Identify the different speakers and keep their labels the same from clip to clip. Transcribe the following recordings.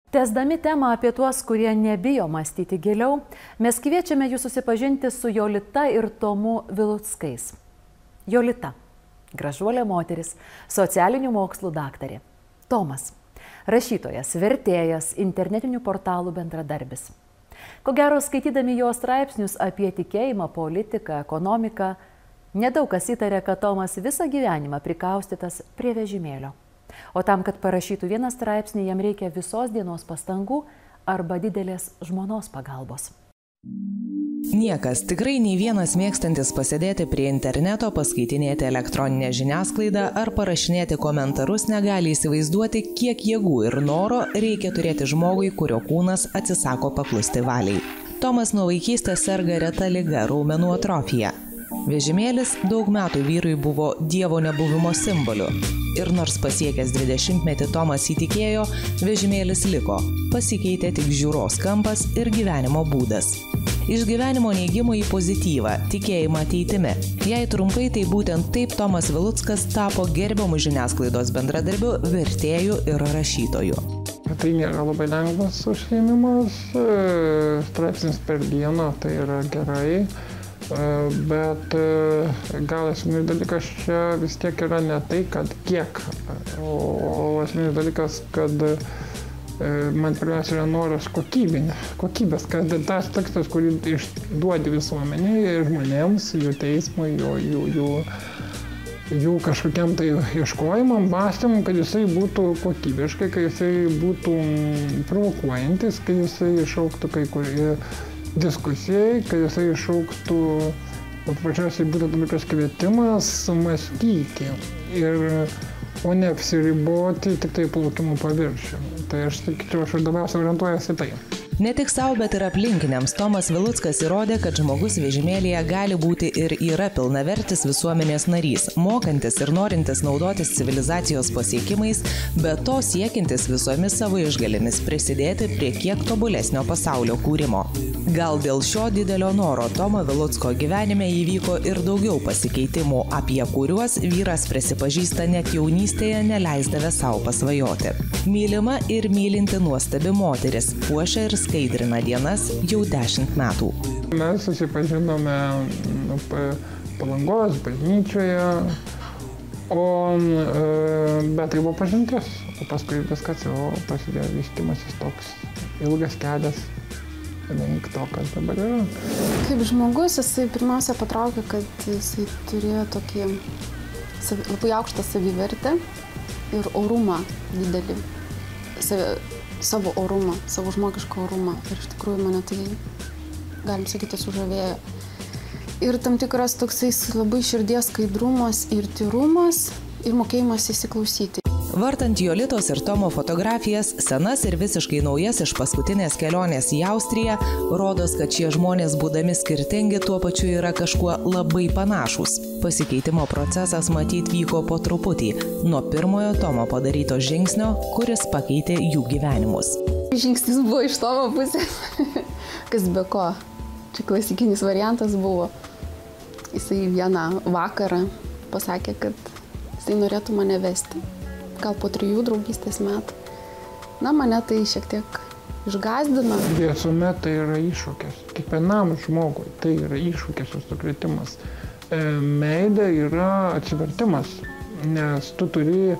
Speaker 1: Tęsdami temą apie tuos, kurie nebijo mąstyti giliau, mes kviečiame jūs susipažinti su Jolita ir Tomu Viluckais. Jolita – gražuolė moteris, socialinių mokslų daktarė. Tomas – rašytojas, vertėjas, internetinių portalų bendradarbis. Ko gero, skaitydami jo straipsnius apie tikėjimą, politiką, ekonomiką, nedaug kas įtarė, kad Tomas visą gyvenimą prikaustytas prie vežimėlio. O tam, kad parašytų vieną straipsnį, jam reikia visos dienos pastangų arba didelės žmonos pagalbos.
Speaker 2: Niekas, tikrai nei vienas mėgstantis pasėdėti prie interneto, paskaitinėti elektroninę žiniasklaidą ar parašinėti komentarus negali įsivaizduoti, kiek jėgų ir noro reikia turėti žmogui, kurio kūnas atsisako paklusti valiai. Tomas nuo vaikystės serga reta liga – raumenų atrofija. Vežimėlis daug metų vyrui buvo dievo nebuvimo simboliu. Ir nors pasiekęs 20-metį Tomas įtikėjo, vežimėlis liko. Pasikeitė tik žiūros kampas ir gyvenimo būdas. Iš gyvenimo neigimo į pozityvą, tikėjimą ateitimi. Jei trumpai, tai būtent taip Tomas Viluckas tapo gerbiamu žiniasklaidos bendradarbiu, vertėju ir rašytoju.
Speaker 3: Tai nėra labai lengvas užsiėmimas, straipsnis per dieną, tai yra gerai. Bet gal esminis dalykas čia vis tiek yra ne tai, kad kiek, o esminis dalykas, kad man pirmiausia yra noras kokybės, kad tas tekstas, kurį išduodi visuomenėje ir žmonėms, jų teismui, jų kažkokiam tai ieškojimam, mąstymam, kad jisai būtų kokybiškai, kad jisai būtų provokuojantis, kad jisai išauktų kai kurie diskusijai, kad jisai iššauktų, paprasčiausiai būtų tam tikras kvietimas mąstyti, o ne apsiriboti tik tai plaukimo paviršių. Tai aš sakyčiau, aš labiausiai orientuojuosi tai.
Speaker 2: Ne tik savo, bet ir aplinkiniams Tomas Viluckas įrodė, kad žmogus vežimėlyje gali būti ir yra pilnavertis visuomenės narys, mokantis ir norintis naudotis civilizacijos pasiekimais, bet to siekintis visomis savo išgalėmis prisidėti prie kiek tobulesnio pasaulio kūrimo. Gal dėl šio didelio noro Tomo Vilucko gyvenime įvyko ir daugiau pasikeitimų, apie kuriuos vyras prisipažįsta net jaunystėje neleisdavę savo pasvajoti. Mylima ir mylinti nuostabi moteris, puošia ir skaidrina dienas jau 10 metų.
Speaker 3: Mes susipažinome Palangos bažnyčioje, bet tai buvo pažintis, o paskui viskas jau prasidėjo vystymasis toks ilgas kelias link to, kas dabar yra.
Speaker 4: Kaip žmogus, jisai pirmiausia patraukė, kad jisai turėjo tokį labai aukštą savivertę ir orumą didelį. Savo orumą, savo žmogišką orumą. Ir iš tikrųjų mane tai, galim sakyti, sužavėjo. Ir tam tikras toksai labai širdies skaidrumas ir tyrumas ir mokėjimas įsiklausyti.
Speaker 2: Vartant Jolitos ir Tomo fotografijas, senas ir visiškai naujas iš paskutinės kelionės į Austriją, rodos, kad šie žmonės, būdami skirtingi, tuo pačiu yra kažkuo labai panašūs. Pasikeitimo procesas matyt vyko po truputį, nuo pirmojo Tomo padaryto žingsnio, kuris pakeitė jų gyvenimus.
Speaker 4: Žingsnis buvo iš Tomo pusės, kas be ko. Čia klasikinis variantas buvo. Jisai vieną vakarą pasakė, kad jisai norėtų mane vesti. Gal po 3 draugystės metų. Na, mane tai šiek tiek išgąsdino.
Speaker 3: Visuomet tai yra iššūkis. Kiekvienam žmogui tai yra iššūkis ir sukrėtimas. Meilė yra atsivertimas, nes tu turi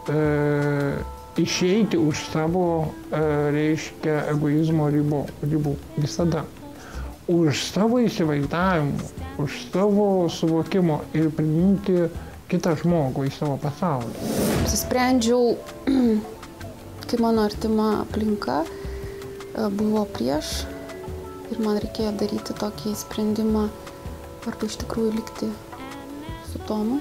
Speaker 3: išeiti už savo, reiškia, egoizmo ribų. Visada. Už savo įsivaizdavimų, už savo suvokimo ir priimti kitą žmogų į savo pasaulį.
Speaker 4: Apsisprendžiau, kai mano artima aplinka buvo prieš ir man reikėjo daryti tokį sprendimą arba iš tikrųjų likti su Tomu,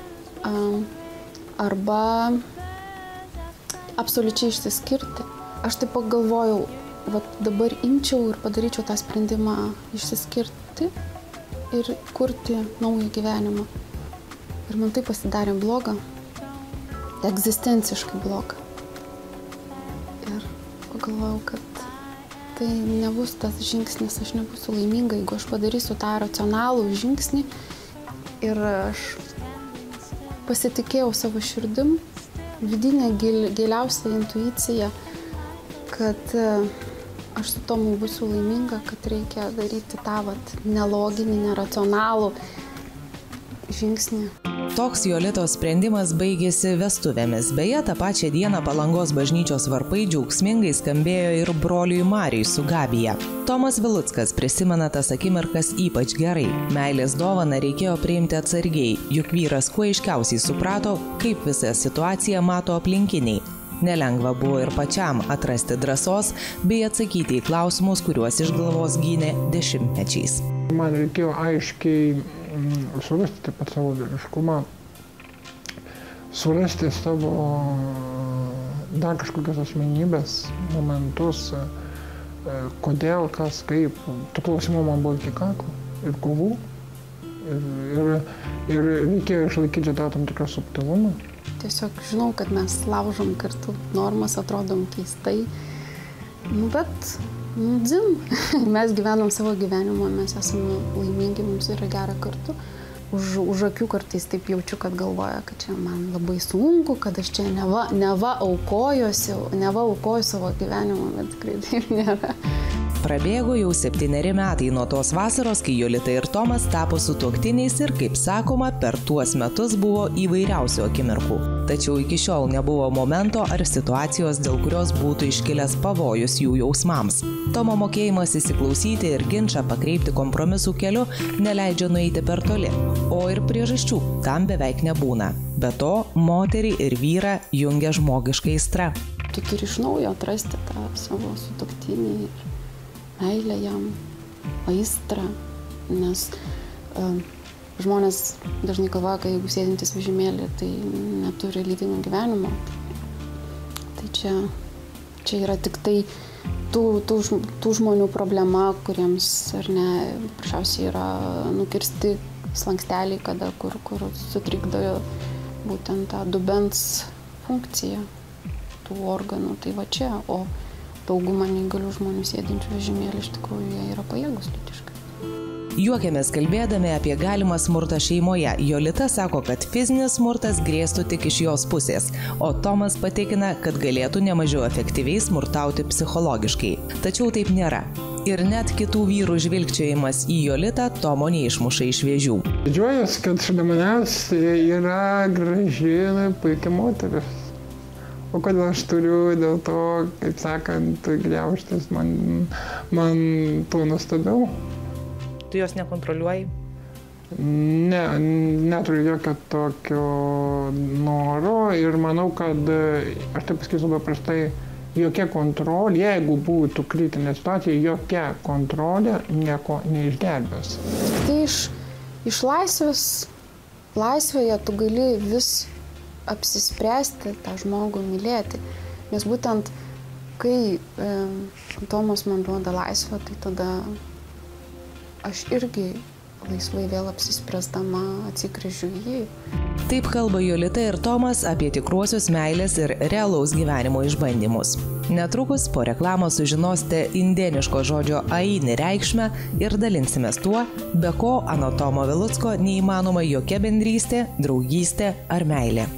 Speaker 4: arba absoliučiai išsiskirti. Aš taip pagalvojau, dabar imčiau ir padaryčiau tą sprendimą išsiskirti ir kurti naują gyvenimą. Ir man tai pasidarė bloga, egzistenciškai bloga. Ir pagalvojau, kad tai nebus tas žingsnis, aš nebūsiu laiminga, jeigu aš padarysiu tą racionalų žingsnį. Ir aš pasitikėjau savo širdim, vidinę giliausią intuiciją, kad aš su Tomu būsiu laiminga, kad reikia daryti tą neloginį, neracionalų žingsnį.
Speaker 2: Toks Jolitos sprendimas baigėsi vestuvėmis. Beje, tą pačią dieną Palangos bažnyčios varpai džiaugsmingai skambėjo ir broliui Marijui su Gabija. Tomas Viluckas prisimena tas akimirkas ypač gerai. Meilės dovaną reikėjo priimti atsargiai, juk vyras kuo aiškiausiai suprato, kaip visą situaciją mato aplinkiniai. Nelengva buvo ir pačiam atrasti drąsos bei atsakyti į klausimus, kuriuos iš galvos gynė dešimtmečiais.
Speaker 3: Man reikėjo aiškiai surasti taip pat savo vyriškumą, surasti savo dar kažkokias asmenybės, momentus, kodėl, kas, kaip. Tų klausimų man buvo iki kaklo ir kovų. Ir reikėjo išlaikyti tą tam tikrą subtilumą.
Speaker 4: Tiesiog žinau, kad mes laužom kartu normas, atrodom keistai, bet dzin, mes gyvenam savo gyvenimą, mes esame laimingi, mums yra gera kartu. Už akių kartais taip jaučiu, kad galvoja, kad čia man labai sunku, kad aš čia neva aukoju savo gyvenimą, bet tikrai taip nėra.
Speaker 2: Prabėgo jau 7 metai nuo tos vasaros, kai Jolita ir Tomas tapo sutuoktiniais ir, kaip sakoma, per tuos metus buvo įvairiausių akimirkų. Tačiau iki šiol nebuvo momento ar situacijos, dėl kurios būtų iškilęs pavojus jų jausmams. Tomo mokėjimas įsiklausyti ir ginčą pakreipti kompromisų keliu neleidžia nueiti per toli, o ir priežasčių tam beveik nebūna. Be to, moterį ir vyrą jungia žmogiška aistra.
Speaker 4: Tik ir iš naujo atrasti tą savo sutuoktinį ir meilę jam, aistrą, nes žmonės dažnai galvoja, kad jeigu sėdintis vežimėlį, tai neturi lytinio gyvenimo. Tai čia yra tik tai tų žmonių problema, kuriems ar ne, prašiausiai yra nukirsti slanksteliai, kur sutrikdo būtent tą dubens funkciją tų organų. Tai va čia, o dauguma neįgalių žmonių sėdinčių vežimėlį iš tikrųjų jie yra pajėgus lytiškai.
Speaker 2: Juokėmės kalbėdami apie galimą smurtą šeimoje. Jolita sako, kad fizinis smurtas grėstų tik iš jos pusės, o Tomas patikina, kad galėtų nemažiau efektyviai smurtauti psichologiškai. Tačiau taip nėra. Ir net kitų vyrų žvilgčiojimas į Jolitą Tomo neišmuša iš vėžių.
Speaker 3: Didžiuojuosi, kad šalia manęs yra graži, puikia moteris. O kodėl aš turiu dėl to, kaip sakant, griaužtis, man to nuostabiau.
Speaker 2: Tu jos nekontroliuoji?
Speaker 3: Ne, neturiu jokio tokio noro ir manau, kad, aš taip pasakysiu paprastai, jokia kontrolė, jeigu būtų kritinė situacija, jokia kontrolė nieko neišgelbės.
Speaker 4: Tai iš laisvėje tu gali vis apsispręsti tą žmogų mylėti. Nes būtent, kai Tomas man duoda laisvę, tai tada aš irgi laisvai vėl apsispręsdama atsigręžiu į jį.
Speaker 2: Taip kalba Jolita ir Tomas apie tikruosius meilės ir realaus gyvenimo išbandymus. Netrukus po reklamos sužinosite indėniško žodžio aini reikšmę ir dalinsimės tuo, be ko anot Tomo Vilucko neįmanoma jokia bendrystė, draugystė ar meilė.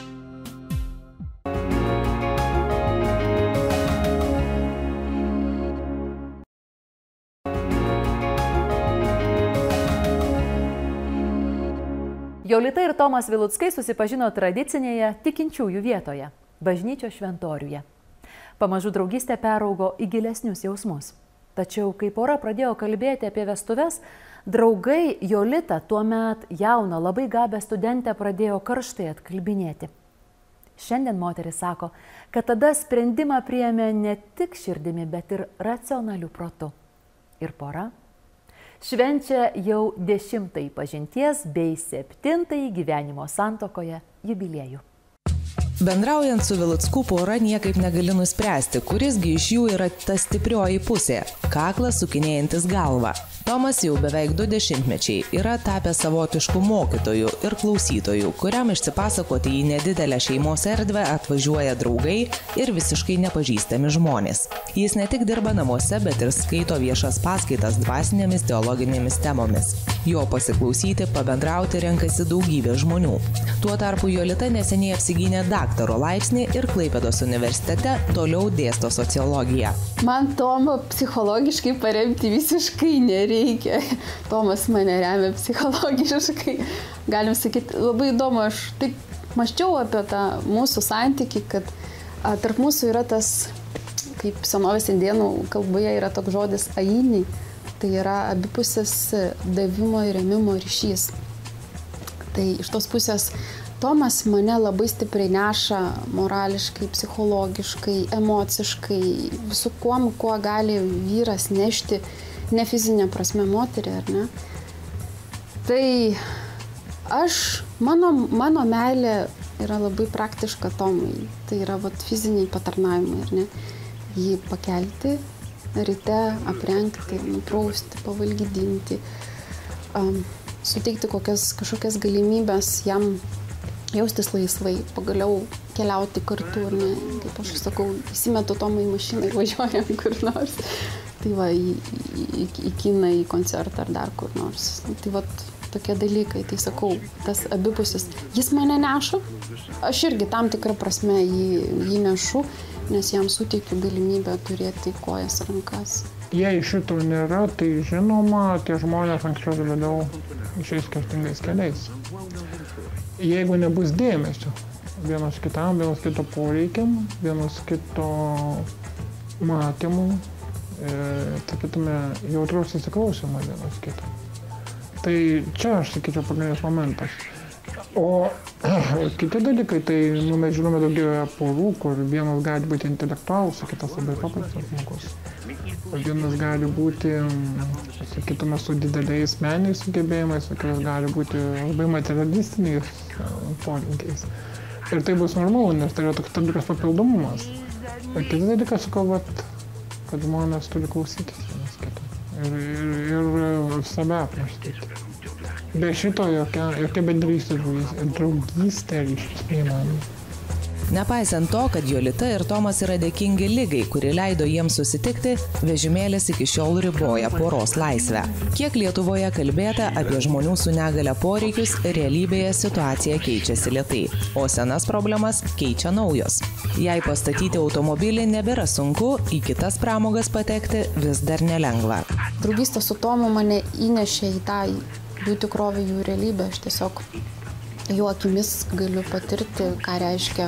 Speaker 1: Jolita ir Tomas Viluckai susipažino tradicinėje tikinčiųjų vietoje – bažnyčios šventoriuje. Pamažu draugystė peraugo į gilesnius jausmus. Tačiau, kai pora pradėjo kalbėti apie vestuves, draugai Jolitą tuomet jauną, labai gabę studentę pradėjo karštai atkalbinėti. Šiandien moteris sako, kad tada sprendimą priėmė ne tik širdimi, bet ir racionaliu protu. Ir pora švenčia jau 10-ąjį pažinties bei 7-ąjį gyvenimo santuokoje jubiliejų.
Speaker 2: Bendraujant su Viluckų pora niekaip negali nuspręsti, kurisgi iš jų yra ta stiprioji pusė – kaklas sukinėjantis galvą. Tomas jau beveik 2 dešimtmečiai yra tapęs savotiškų mokytojų ir klausytojų, kuriam išsipasakoti į nedidelę šeimos erdvę atvažiuoja draugai ir visiškai nepažįstami žmonės. Jis ne tik dirba namuose, bet ir skaito viešas paskaitas dvasinėmis teologinėmis temomis. Jo pasiklausyti, pabendrauti renkasi daugybė žmonių. Tuo tarpu Jolita neseniai apsigynė daktaro laipsnį ir Klaipėdos universitete toliau dėsto sociologiją.
Speaker 4: Man Tomo psichologiškai paremti visiškai nereikia. Tomas mane remia psichologiškai. Galim sakyti, labai įdomu, aš taip mąsčiau apie tą mūsų santykį, kad tarp mūsų yra tas, kaip senovės indėnų kalboje yra toks žodis aini, tai yra abipusis davimo ir ėmimo ryšys. Tai iš tos pusės Tomas mane labai stipriai neša morališkai, psichologiškai, emociškai, visų kuo gali vyras nešti, ne fizinė prasme moterį, ar ne? Tai mano meilė yra labai praktiška Tomui. Tai yra fiziniai patarnavimai, ar ne? Jį pakelti, ryte aprengti, nuprausti, pavalgydinti, suteikti kažkokias galimybės jam jaustis laisvai, pagaliau keliauti kartu, ne, kaip aš sakau, įsimetu Tomą į mašiną ir važiuojam kur nors. Tai va, į kiną, į koncertą ar dar kur nors. Tai va, tokie dalykai, tai sakau, tas abipusis. Jis mane neša, aš irgi tam tikrą prasme jį nešu, nes jam suteikiu galimybę turėti kojas, rankas.
Speaker 3: Jei šito nėra, tai žinoma, tie žmonės anksčiau ir vėliau išeis skirtingais keliais. Jeigu nebus dėmesio vienas kitam, vienas kito poreikiam, vienas kito matymų, sakytume, jautraus įsiklausimo vienas kito. Tai čia aš sakyčiau pagrindinis momentas. O kiti dalykai, tai mes žinome daugybę porų, kur vienas gali būti intelektualus, o kitas labai paprastas žmogus. Vienas gali būti, sakytume, su dideliais meniniais sugebėjimais, o kitas gali būti labai materialistiniais polinkiais. Ir tai bus normalu, nes tai yra toks tam tikras papildomumas. O kitas dalykas, sakau, kad žmonės turi klausytis vienas kito ir save apmąstyti. Be šito jokia bendrystė ir draugystė neįmanoma.
Speaker 2: Nepaisant to, kad Jolita ir Tomas yra dėkingi ligai, kuri leido jiems susitikti, vežimėlis iki šiol riboja poros laisvę. Kiek Lietuvoje kalbėta apie žmonių su negale poreikius, realybėje situacija keičiasi lėtai, o senas problemas keičia naujos. Jei pastatyti automobilį nebėra sunku, į kitas pramogas patekti vis dar nelengva.
Speaker 4: Draugystė su Tomu mane įnešė į tą jų tikrovę, jų realybę. Aš tiesiog jų akimis galiu patirti, ką reiškia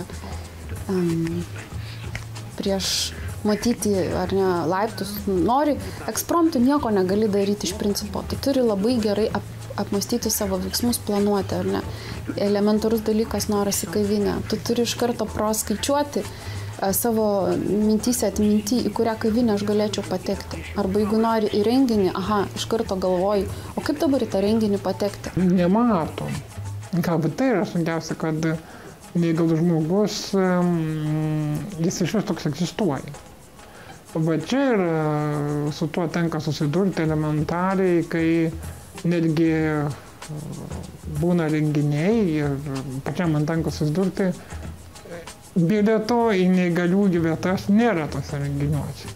Speaker 4: prieš matyti ar ne laiptus. Nori, ekspromtu nieko negali daryti iš principo. Tai turi labai gerai apmastyti savo veiksmus, planuoti, ar ne. Elementarus dalykas noras į kavinę. Tu turi iš karto praskaičiuoti savo mintyse atminti, į kurią kavinę aš galėčiau patekti. Arba jeigu nori į renginį, iš karto galvoju, o kaip dabar į tą renginį patekti?
Speaker 3: Nematom. Galbūt tai yra sunkiausia, kad neįgalus žmogus, jis iš vis toks egzistuoja. Bet čia ir su tuo tenka susidurti elementariai, kai netgi būna renginiai ir pačiam man tenka susidurti, bilieto į neįgaliųjų vietas nėra tose renginiuose.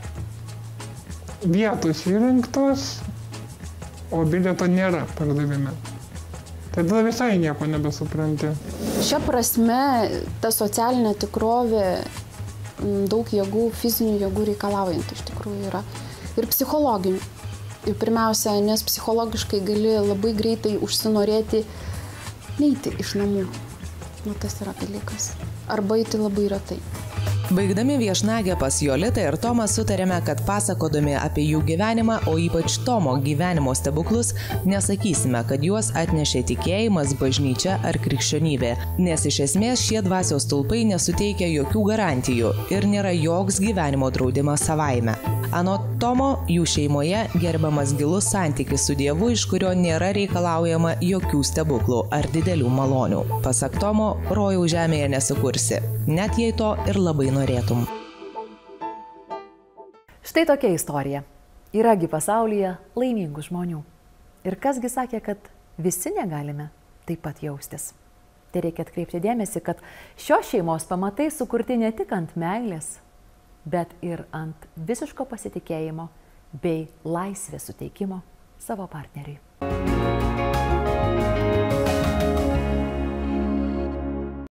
Speaker 3: Vietos įrengtos, o bilieto nėra pardavime. Tai tada visai nieko nebesupranti.
Speaker 4: Šia prasme, ta socialinė tikrovė daug jėgų, fizinių jėgų reikalaujanti iš tikrųjų yra. Ir psichologinių. Ir pirmiausia, nes psichologiškai gali labai greitai užsinorėti neiti iš namų. Tas yra dalykas. Arba eiti labai retai.
Speaker 2: Baigdami viešnagę pas Jolitą ir Tomą sutarėme, kad pasakodami apie jų gyvenimą, o ypač Tomo gyvenimo stebuklus, nesakysime, kad juos atnešė tikėjimas, bažnyčia ar krikščionybė, nes iš esmės šie dvasios stulpai nesuteikia jokių garantijų ir nėra joks gyvenimo draudimas savaime. Anot Tomo, jų šeimoje gerbiamas gilus santykis su Dievu, iš kurio nėra reikalaujama jokių stebuklų ar didelių malonių. Pasak Tomo, rojaus žemėje nesukursi, net jei to ir labai norėtum.
Speaker 1: Štai tokia istorija. Yragi pasaulyje laimingų žmonių. Ir kasgi sakė, kad visi negalime taip pat jaustis. Tai reikia atkreipti dėmesį, kad šios šeimos pamatai sukurti ne tik ant meilės, bet ir ant visiško pasitikėjimo bei laisvės suteikimo savo partneriui.